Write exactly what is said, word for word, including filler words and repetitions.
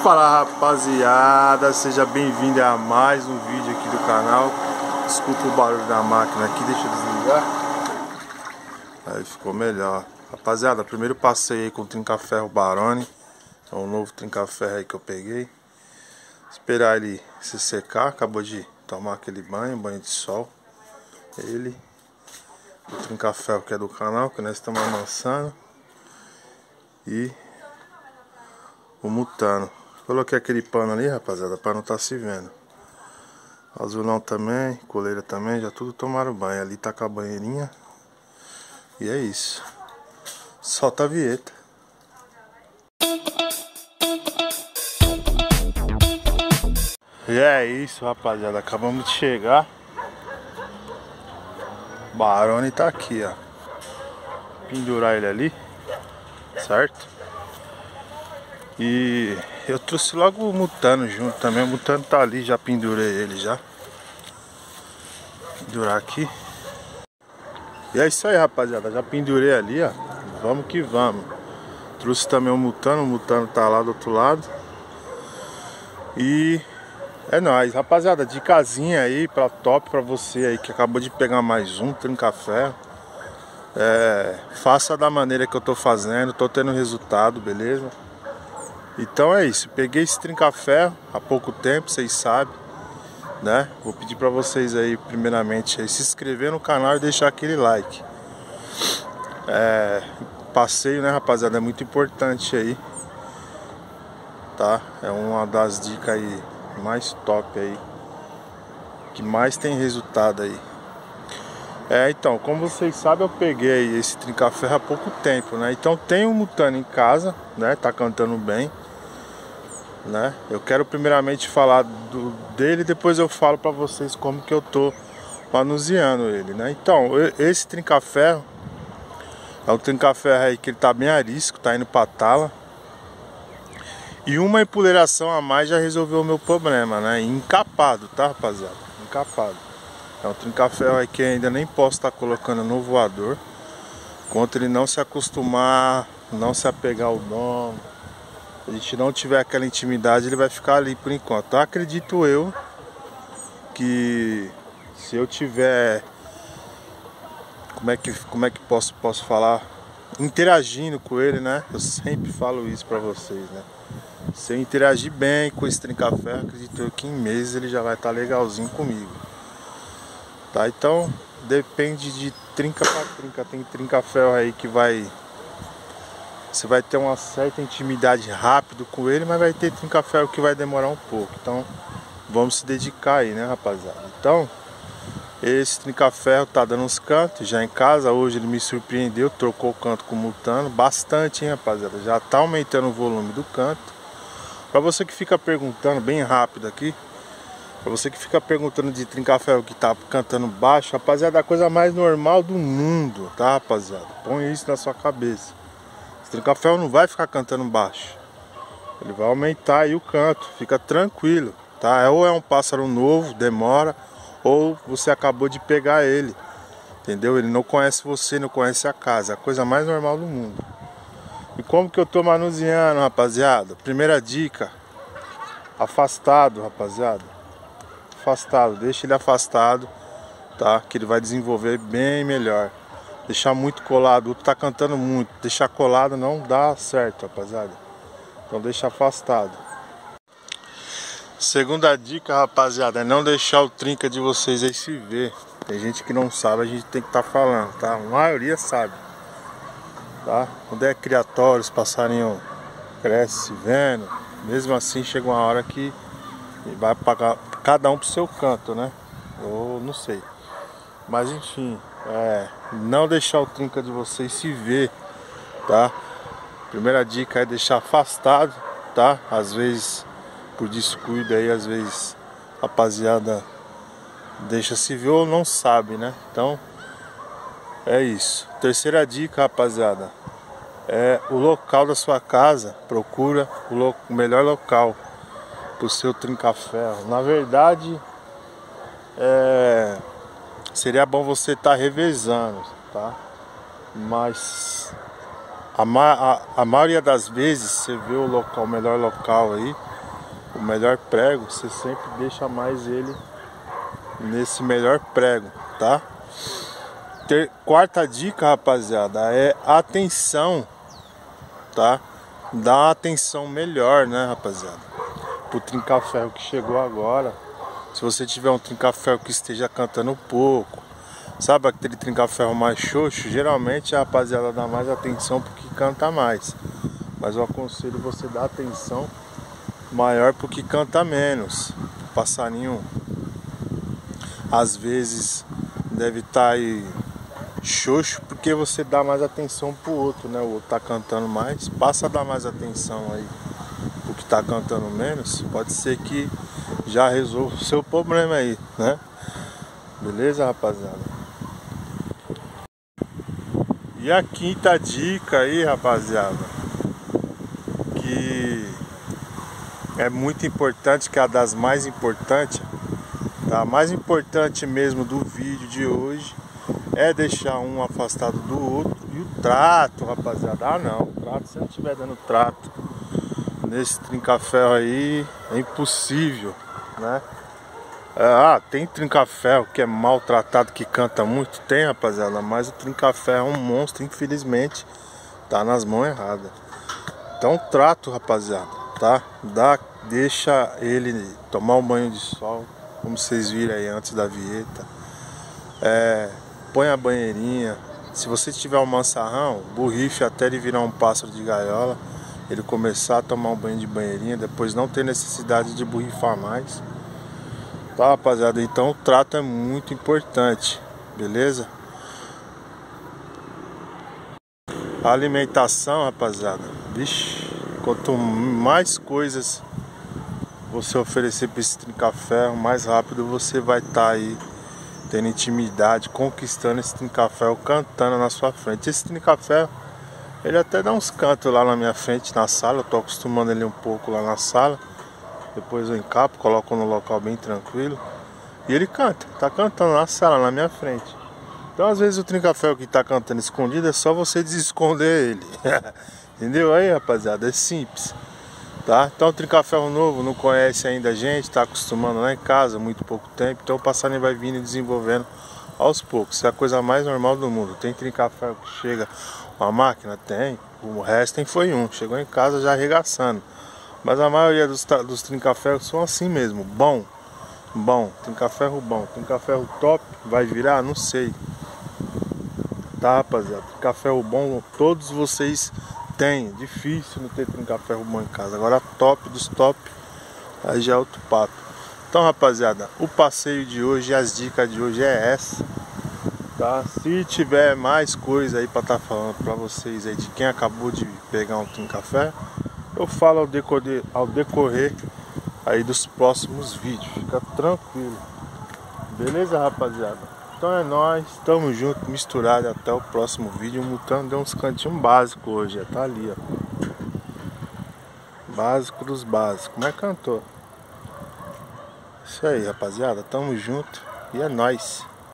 Fala rapaziada, seja bem-vindo a mais um vídeo aqui do canal. Escuta o barulho da máquina aqui, deixa eu desligar. Aí ficou melhor. Rapaziada, primeiro passei aí com o trinca-ferro Barone. É um novo trinca-ferro aí que eu peguei. Esperar ele se secar, acabou de tomar aquele banho, banho de sol. Ele, o trinca-ferro que é do canal, que nós estamos amassando. E o mutano. Coloquei aquele pano ali, rapaziada, para não estar se vendo. Azulão também, coleira também, já tudo tomaram banho. Ali tá com a banheirinha. E é isso. Solta a vinheta. E é isso, rapaziada, acabamos de chegar. Barone tá aqui, ó. Pendurar ele ali, certo? E eu trouxe logo o mutano junto também. O mutano tá ali, já pendurei ele já. Pendurar aqui. E é isso aí, rapaziada, já pendurei ali, ó. Vamos que vamos. Trouxe também o mutano, o mutano tá lá do outro lado. E é nóis, rapaziada, dicasinha aí pra top pra você aí que acabou de pegar mais um trinca-ferro. É, faça da maneira que eu tô fazendo, tô tendo resultado, beleza? Então é isso, peguei esse trinca-ferro há pouco tempo, vocês sabem, né? Vou pedir pra vocês aí, primeiramente, aí, se inscrever no canal e deixar aquele like. É, passeio, né, rapaziada, é muito importante aí, tá? É uma das dicas aí mais top aí, que mais tem resultado aí. É, então, como vocês sabem, eu peguei esse trinca-ferro há pouco tempo, né? Então tem um mutano em casa, né? Tá cantando bem, né? Eu quero primeiramente falar do, dele, depois eu falo pra vocês como que eu tô manuseando ele, né? Então, esse trinca-ferro é um trinca-ferro aí que ele tá bem arisco, tá indo pra tala. E uma empoleiração a mais já resolveu o meu problema, né? Encapado, tá, rapaziada? Encapado. É um trinca-ferro aí que ainda nem posso estar colocando no voador. Enquanto ele não se acostumar, não se apegar ao dono, a gente não tiver aquela intimidade, ele vai ficar ali por enquanto. Então, acredito eu que se eu tiver, como é que, como é que posso, posso falar? Interagindo com ele, né? Eu sempre falo isso pra vocês, né? Se eu interagir bem com esse trinca-ferro, acredito eu que em meses ele já vai estar legalzinho comigo. Tá, então depende de trinca para trinca. Tem trinca-ferro aí que vai, você vai ter uma certa intimidade rápido com ele, mas vai ter trinca-ferro que vai demorar um pouco. Então vamos se dedicar aí, né, rapaziada? Então esse trinca-ferro tá dando uns cantos já em casa. Hoje ele me surpreendeu, trocou o canto com o mutano bastante, hein, rapaziada? Já tá aumentando o volume do canto. Pra você que fica perguntando, bem rápido aqui, pra você que fica perguntando de trinca-ferro que tá cantando baixo, rapaziada, é a coisa mais normal do mundo, tá, rapaziada? Põe isso na sua cabeça. Esse trinca-ferro não vai ficar cantando baixo. Ele vai aumentar aí o canto, fica tranquilo, tá? Ou é um pássaro novo, demora, ou você acabou de pegar ele, entendeu? Ele não conhece você, não conhece a casa, é a coisa mais normal do mundo. E como que eu tô manuseando, rapaziada? Primeira dica, afastado, rapaziada. Afastado, deixa ele afastado, tá? Que ele vai desenvolver bem melhor. Deixar muito colado, o outro tá cantando muito, deixar colado não dá certo, rapaziada. Então deixa afastado. Segunda dica, rapaziada, é não deixar o trinca de vocês aí se ver. Tem gente que não sabe, a gente tem que estar tá falando, tá? A maioria sabe, tá? Quando é criatório, os passarinhos crescem se vendo. Mesmo assim chega uma hora que vai pagar cada um pro seu canto, né? Eu não sei. Mas enfim, é, não deixar o trinca de vocês se ver, tá? Primeira dica é deixar afastado, tá? Às vezes, por descuido aí, às vezes a rapaziada deixa se ver ou não sabe, né? Então, é isso. Terceira dica, rapaziada, é o local da sua casa. Procura o, lo o melhor local o seu trinca-ferro. Na verdade, é, seria bom você estar tá revezando, tá? Mas a, ma a, a maioria das vezes você vê o local, o melhor local aí o melhor prego, você sempre deixa mais ele nesse melhor prego, tá? Ter, quarta dica, rapaziada, é atenção, tá? Dá uma atenção melhor, né, rapaziada? Pro trinca-ferro que chegou agora. Se você tiver um trinca-ferro que esteja cantando pouco, sabe aquele trinca-ferro mais xoxo, geralmente a rapaziada dá mais atenção porque canta mais. Mas eu aconselho você dar atenção maior porque canta menos. O passarinho às vezes deve estar aí xoxo porque você dá mais atenção pro outro, né? O outro tá cantando mais, passa a dar mais atenção aí pro que tá cantando menos. Pode ser que já resolva o seu problema aí, né? Beleza, rapaziada? E a quinta dica aí, rapaziada, que é muito importante, que é a das mais importantes, tá? A mais importante mesmo do vídeo de hoje é deixar um afastado do outro. E o trato, rapaziada, ah não, o trato, se não estiver dando trato nesse trinca-ferro aí, é impossível, né? Ah, tem trinca-ferro que é maltratado, que canta muito? Tem, rapaziada, mas o trinca-ferro é um monstro, infelizmente, tá nas mãos erradas. Então trato, rapaziada, tá? Dá, deixa ele tomar um banho de sol, como vocês viram aí antes da vinheta. É, põe a banheirinha. Se você tiver um mansarrão, borrife até ele virar um pássaro de gaiola, ele começar a tomar um banho de banheirinha, depois não ter necessidade de borrifar mais. Tá, rapaziada? Então o trato é muito importante, beleza? A alimentação, rapaziada, vixe, quanto mais coisas você oferecer para esse trinca-ferro, mais rápido você vai estar tá aí tendo intimidade, conquistando esse trinca-ferro, cantando na sua frente. Esse trinca-ferro, ele até dá uns cantos lá na minha frente, na sala. Eu tô acostumando ele um pouco lá na sala. Depois eu encapo, coloco no local bem tranquilo. E ele canta, tá cantando na sala, na minha frente. Então às vezes o trinca-ferro que tá cantando escondido é só você desesconder ele. Entendeu aí, rapaziada? É simples, tá? Então o trinca-ferro novo não conhece ainda a gente, tá acostumando lá em casa, muito pouco tempo. Então o passarinho vai vindo e desenvolvendo aos poucos. Isso é a coisa mais normal do mundo. Tem trinca-ferro que chega uma máquina? Tem. O resto foi um, chegou em casa já arregaçando. Mas a maioria dos, dos trinca-ferros são assim mesmo, bom, bom, trinca-ferro bom, trinca-ferro top, vai virar? Não sei. Tá, rapaziada, trinca-ferro bom todos vocês têm, difícil não ter trinca-ferro bom em casa. Agora top dos top, aí já é outro papo. Então, rapaziada, o passeio de hoje, as dicas de hoje é essa, tá? Se tiver mais coisa aí pra estar tá falando pra vocês aí de quem acabou de pegar um trinca-ferro, eu falo ao decorrer, ao decorrer aí dos próximos vídeos. Fica tranquilo. Beleza, rapaziada? Então é nóis. Tamo junto, misturado. Até o próximo vídeo. O Mutano deu uns cantinhos básicos hoje. Já tá ali, ó. Básico dos básicos. Como é que cantou? Isso aí, rapaziada. Tamo junto. E é nóis.